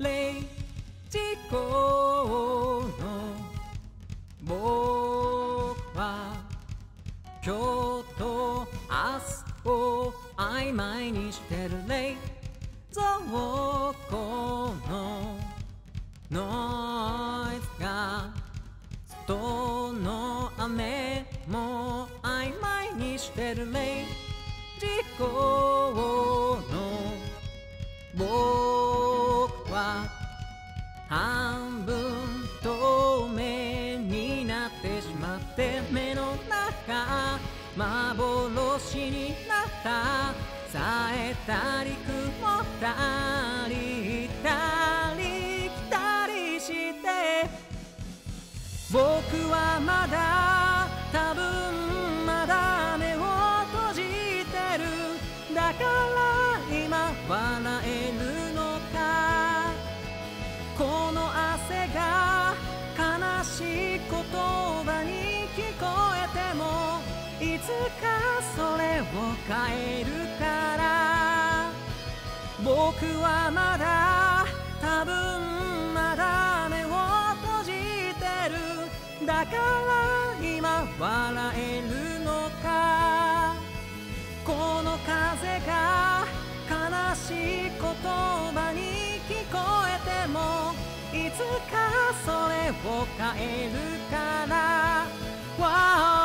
0時頃の僕は今日と明日を曖昧にしてる冷蔵庫のノイズが外の雨も曖昧にしてる0時頃の僕は半分透明になってしまって目の中幻になった冴えたり曇ったり行ったり来たりして僕はまだ多分まだ目を閉じてるだから今笑えるのかこの汗が悲しい言葉に聞こえてもいつかそれを変えるから僕はまだ多分まだ目を閉じてるだから今笑えるのかこの風が悲しい言葉に聞こえてもいつかそれを変えるから